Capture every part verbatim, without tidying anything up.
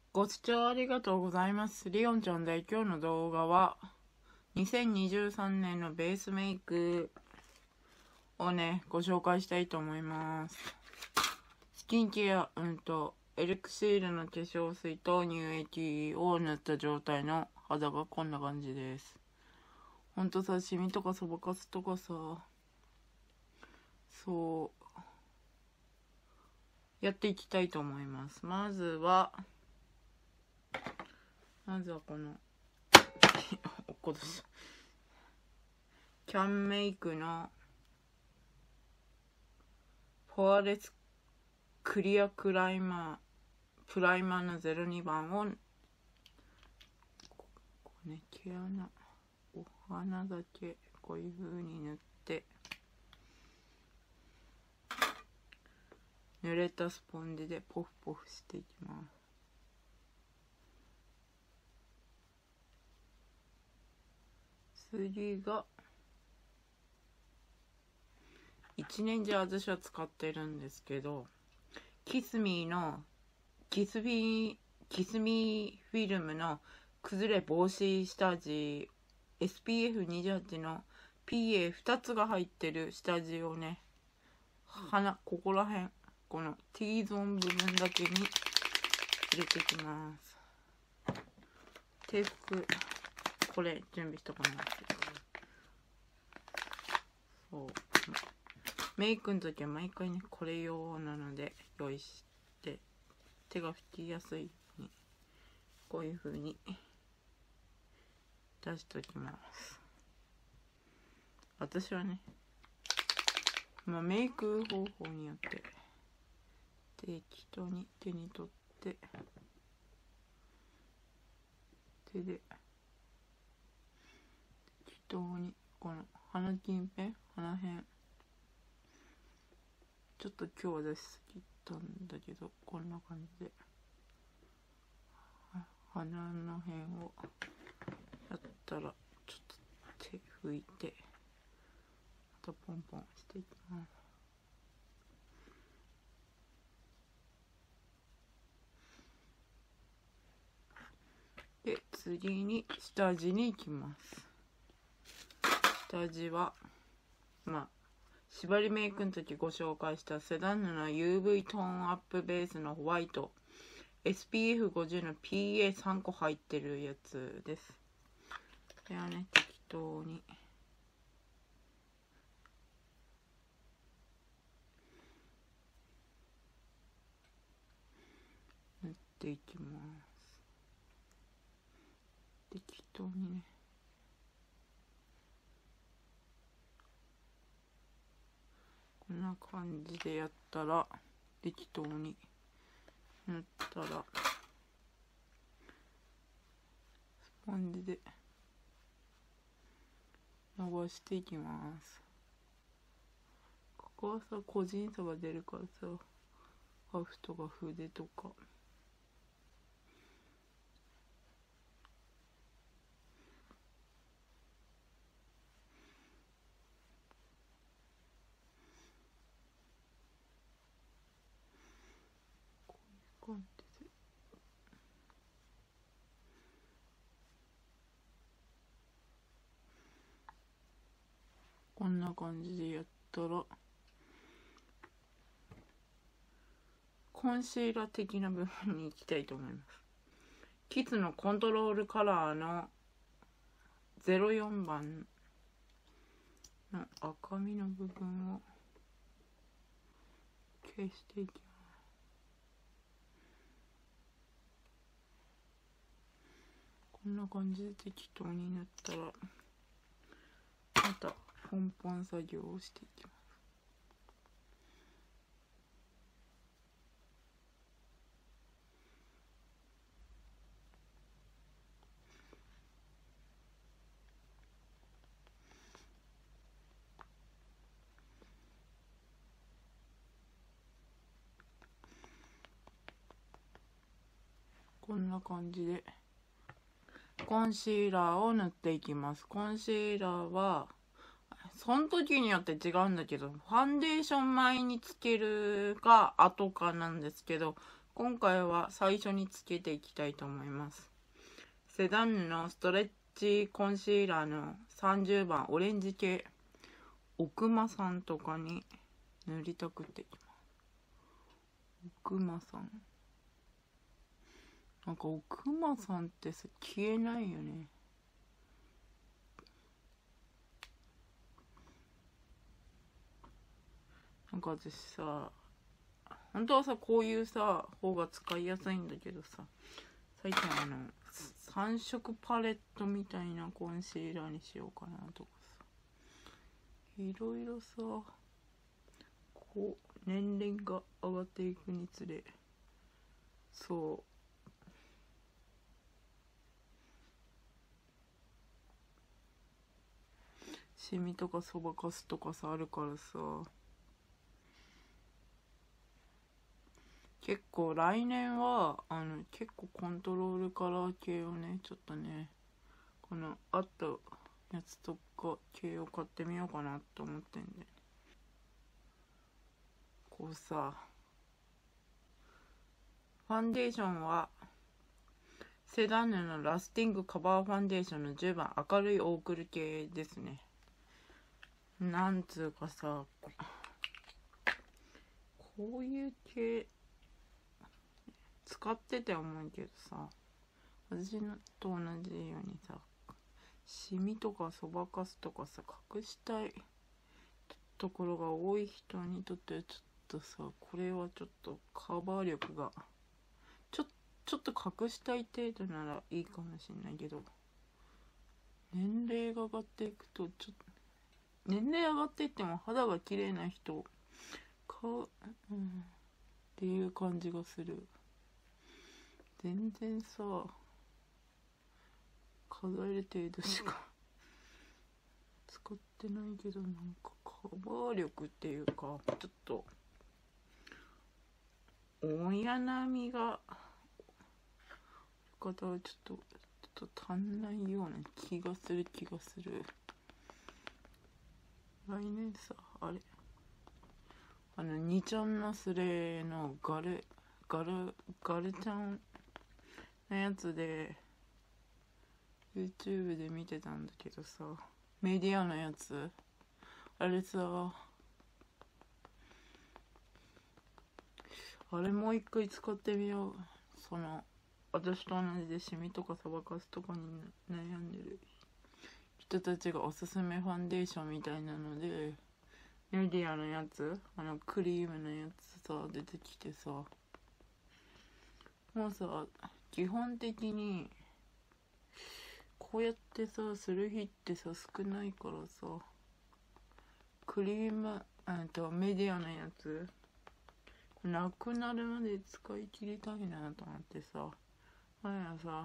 ご視聴ありがとうございます。リオンちゃんで今日の動画はにせんにじゅうさんねんのベースメイクをね、ご紹介したいと思います。スキンケア、うんと、エルクシールの化粧水と乳液を塗った状態の肌がこんな感じです。ほんとさ、シミとかそばかすとかさ、そう、やっていきたいと思います。まずは、まずはこの、おっことしキャンメイクのフォアレスクリアクライマープライマーのゼロにばんをここね、毛穴お花だけこういう風に塗って濡れたスポンジでポフポフしていきます。次が一年中私は使ってるんですけど、キスミーのキスミーキスミーフィルムの崩れ防止下地 エスピーエフにじゅうはち の ピーエーふた つが入ってる下地をね、鼻ここら辺この T ゾーン部分だけに入れていきます。低服これ準備しとかないけど、そうメイクの時は毎回ねこれ用なので用意して手が拭きやすいようにこういう風に出しておきます。私はね、まあ、メイク方法によって適当に手に取って手で適当にこの鼻近辺鼻辺ちょっと今日は出しすぎたんだけど、こんな感じで鼻の辺をやったらちょっと手拭いてまたポンポンしていきます。で次に下地に行きます。下地はまあ縛りメイクの時ご紹介したセダンヌの ユーブイ トーンアップベースのホワイト エスピーエフごじゅう の ピーエーさん 個入ってるやつです。これはね適当に塗っていきます。適当にねこんな感じでやったら適当に塗ったらスポンジで伸ばしていきます。ここはさ個人差が出るからさ、ハーフとか筆とかこういう感じでこんな感じでやったらコンシーラー的な部分に行きたいと思います。キスのコントロールカラーのゼロよんばんの赤みの部分を消していきます。こんな感じで適当に塗ったらまたポンポン作業をしていきます。こんな感じでコンシーラーを塗っていきます。コンシーラーはその時によって違うんだけど、ファンデーション前につけるか後かなんですけど、 今回は最初につけていきたいと思います。セダンヌのストレッチコンシーラーのさんじゅうばんオレンジ系、奥間さんとかに塗りたくっていきます。奥間さん、なんか奥間さんってさ消えないよね。なんか私さ、本当はさこういうさ方が使いやすいんだけどさ、最近あのさん色パレットみたいなコンシーラーにしようかなとかさ、いろいろさ、こう年齢が上がっていくにつれ、そうシミとかそばかすとかさあるからさ、結構来年はあの結構コントロールカラー系をね、ちょっとねこのあったやつとか系を買ってみようかなと思ってんで、こうさ、ファンデーションはセダンヌのラスティングカバーファンデーションのじゅうばん明るいオークル系ですね。なんつうかさ、こういう系使ってて思うけどさ、私のと同じようにさ、シミとかそばかすとかさ隠したいところが多い人にとってはちょっとさ、これはちょっとカバー力がちょちょっと隠したい程度ならいいかもしれないけど、年齢が上がっていくとちょっと年齢上がっていっても肌が綺麗な人か、うん、っていう感じがする。全然さ数える程度しか使ってないけど、なんかカバー力っていうかちょっと親並みが方はちょっとちょっと足んないような気がする気がする。来年さ、あれあのにちゃんのスレのガルガルガルちゃんのやつで YouTube で見てたんだけどさ、メディアのやつあれさ、あれもう一回使ってみよう。その私と同じでシミとかそばかすとかに悩んでる人たちがおすすめファンデーションみたいなので、メディアのやつ、あのクリームのやつさ出てきてさ、もうさ基本的にこうやってさする日ってさ少ないからさ、クリームあとメディアのやつなくなるまで使い切りたいなと思ってさ、前はさ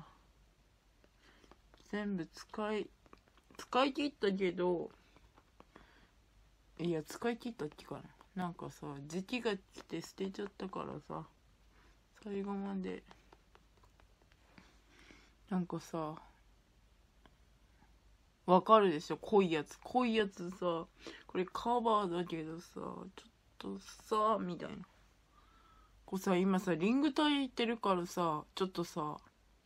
全部使い使い切ったけど、いや使い切ったっけかな、なんかさ時期が来て捨てちゃったからさ、最後までなんかさ、わかるでしょ、濃いやつ濃いやつさ、これカバーだけどさちょっとさみたいな、こうさ今さリング焚いてるからさ、ちょっとさ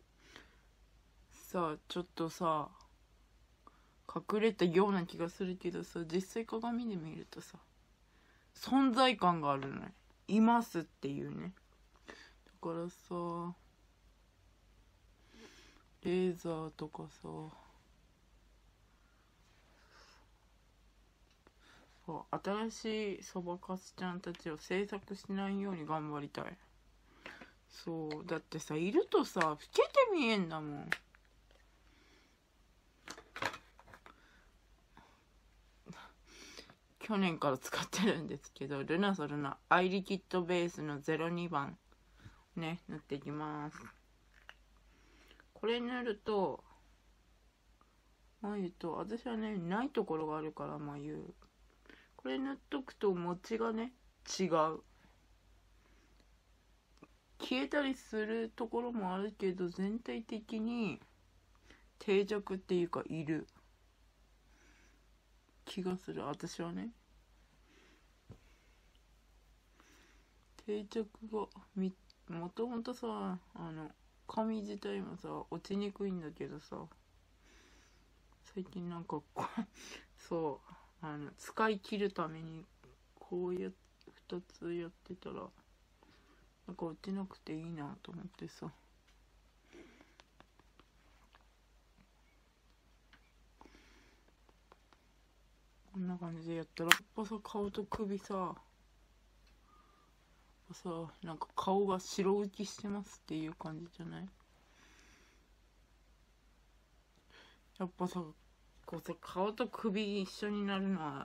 さちょっとさ隠れたような気がするけどさ、実際鏡で見るとさ存在感があるね、いますっていうね。だからさレーザーとかさ、新しいそばかすちゃんたちを制作しないように頑張りたい。そうだってさ、いるとさ老けて見えんだもん。去年から使ってるんですけど、ルナソルのアイリキッドベースのゼロにばんね塗っていきます。これ塗ると眉と、私はねないところがあるから眉、これ塗っとくと持ちがね違う、消えたりするところもあるけど全体的に定着っていうかいる気がする、私はね。定着がみもともとさ、あの髪自体もさ落ちにくいんだけどさ、最近なんかこうそうあの使い切るためにこうやふたつやってたらなんか落ちなくていいなと思ってさ、こんな感じでやったらやっぱさ、顔と首ささ、なんか顔が白浮きしてますっていう感じじゃない？やっぱさ、こうさ、顔と首一緒になるのは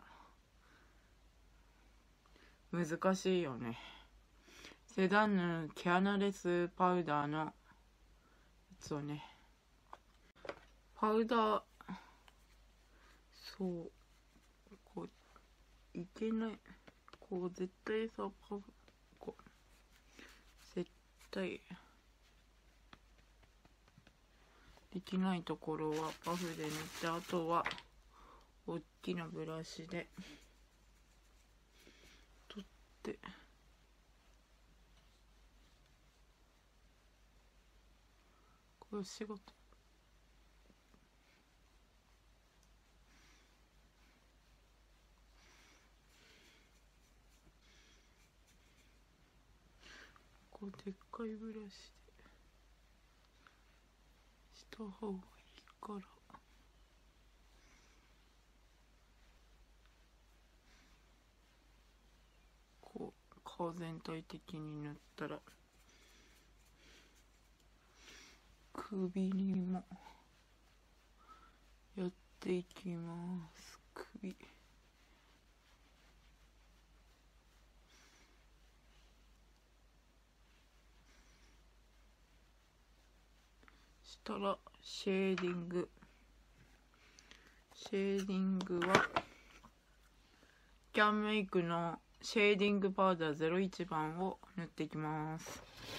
難しいよね。セダンヌ毛穴レスパウダーのやつをね、パウダー、そう、こう、いけない、こう、絶対さ、パウ、こう、絶対、できないところはパフで塗って、あとは、おっきなブラシで、取って、これ仕事。こうでっかいブラシでした方がいいから、こう顔全体的に塗ったら首にもやっていきます。首したらシェーディングシェーディングはキャンメイクのシェーディングパウダーゼロいちばんを塗っていきます。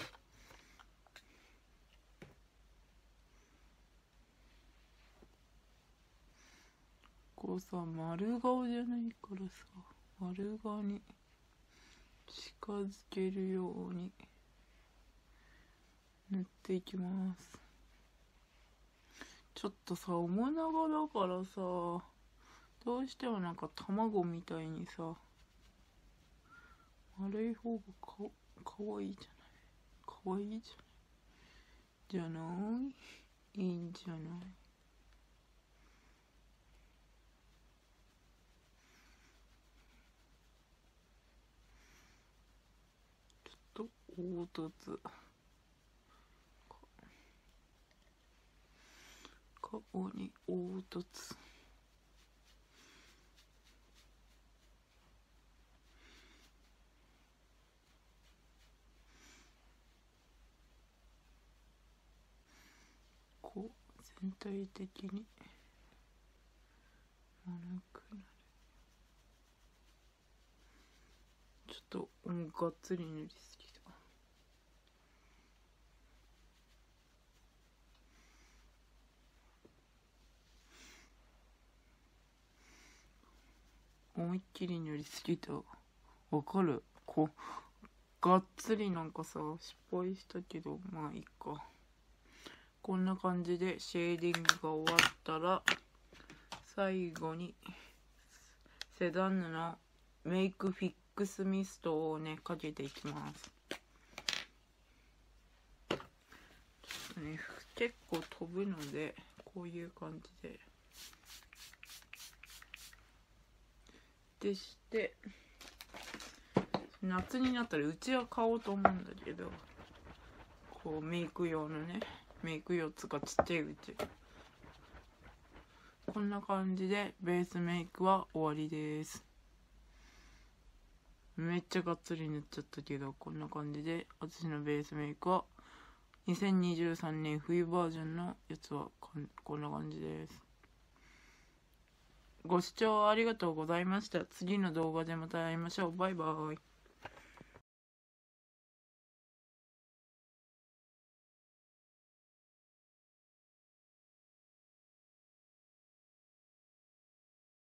こうさ、丸顔じゃないからさ、丸顔に近づけるように塗っていきます。ちょっとさ、面長だからさ、どうしてもなんか卵みたいにさ、丸い方がかかわいいじゃないかわいいじゃないじゃないいいんじゃない。ちょっと凹凸顔に凹凸こう全体的に丸くなる。ちょっと、うん、がっつり塗りすぎた。思いっきり塗りすぎた。わかる？こうがっつりなんかさ失敗したけど、まあいいか。こんな感じでシェーディングが終わったら、最後にセダンヌのメイクフィックスミストをねかけていきます。ちょっとね結構飛ぶのでこういう感じででして、夏になったらうちは買おうと思うんだけど、こうメイク用のねメイク用つかちっちゃいうち、こんな感じでベースメイクは終わりです。めっちゃがっつり塗っちゃったけど、こんな感じで私のベースメイクはにせんにじゅうさんねん冬バージョンのやつはこんな感じです。ご視聴ありがとうございました。次の動画でまた会いましょう。バイバイ。